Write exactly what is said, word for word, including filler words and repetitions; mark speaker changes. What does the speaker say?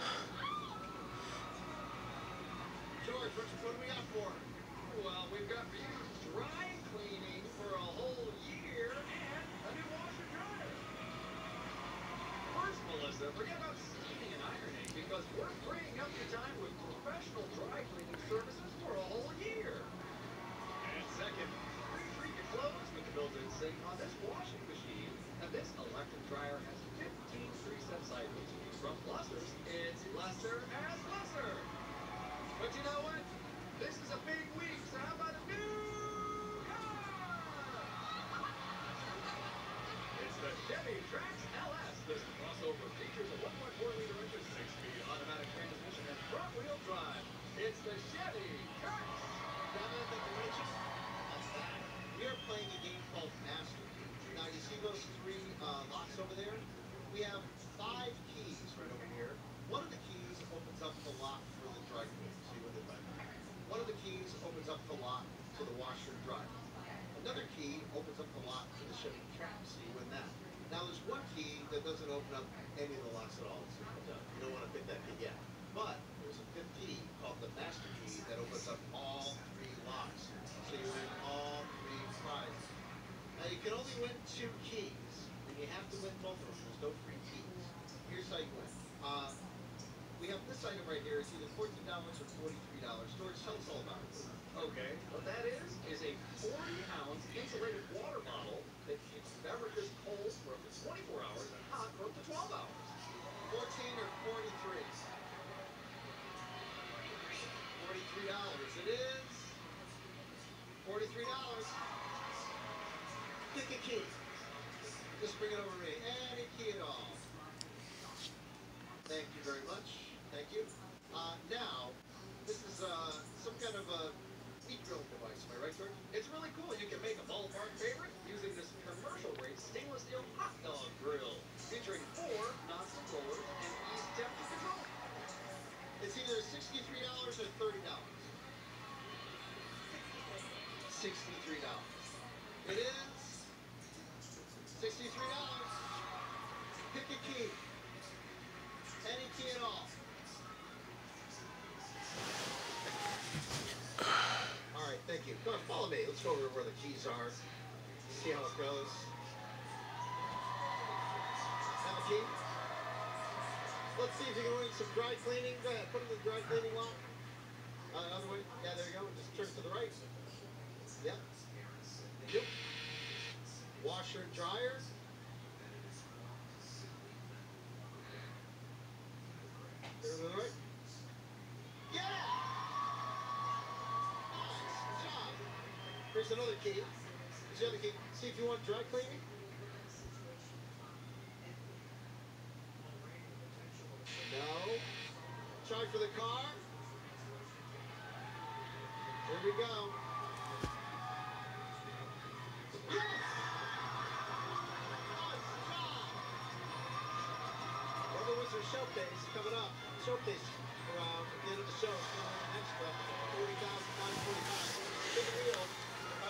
Speaker 1: George, what, what do we got for?
Speaker 2: Well, we've got for you dry cleaning for a whole year and a new washer dryer. First, Melissa, forget about steaming and ironing because we're freeing up your time with professional dry cleaning services for a whole year. And second, pre-treat your clothes with the built-in sink on this washing machine. And this electric dryer has fifteen three-step cycles. From blusters, it's lesser as lesser. But you know what? This is a big week, so how about a new car? It's the Chevy Trax L S. This crossover features a one point four liter engine, six-speed automatic transmission, and front-wheel drive. It's the Chevy Trax.
Speaker 1: Rather than dimension, that's that. We are playing a game called Master. Now, you see those three uh, locks over there? We have five keys right over here. One of the keys opens up the lock for the dry cleaning. See what they like. One of the keys opens up the lock to the washer and dryer. Another key opens up the lock to the Chevy Trax. See you win that. Now, there's one key that doesn't open up any of the locks at all. So you don't want to pick that key yet. But there's a fifth key called the Master Key that opens up all three locks. So you win all three prizes. Now, you can only win two keys, and you have to win both of them. There's no free keys. Here's how you win. Uh, we have this item right here. It's either fourteen dollars or forty-three dollars. George, tell us all about it.
Speaker 2: Okay, what that is, is a forty ounce insulated water bottle that keeps beverages cold for up to twenty-four hours and hot for up to twelve hours.
Speaker 1: fourteen or forty-three? forty-three dollars. It is forty-three dollars. Pick a key. Just bring it over to me. Any key at all. Thank you very much. Thank you. Uh, now, this is uh, some kind of a meat grilling device. Am I right, George?
Speaker 2: It's really cool. You can make a ballpark favorite using this commercial-grade stainless steel hot dog grill, featuring four non-stick rollers and easy temperature control.
Speaker 1: It's either sixty-three dollars or thirty dollars. sixty-three dollars. It is sixty-three dollars. Pick a key. Any key at all. All right, thank you. Come on, follow me. Let's go over where the keys are. See how it goes. Have a key. Let's see if you can win some dry cleaning. Go ahead, put it in the dry cleaning lock. Uh, other way. Yeah, there you go. Just turn it to the right. Yep. Yep. Washer and dryer. Turn to the right. Yeah! Nice. Good job. Here's another key. Here's the other key. See if you want dry cleaning. No. Try for the car. Here we go. Yes! Nice job! Well, there was a showcase coming up. Showcase around at the end of the show. It's going to have an extra forty thousand nine hundred forty-five. Spin the wheel.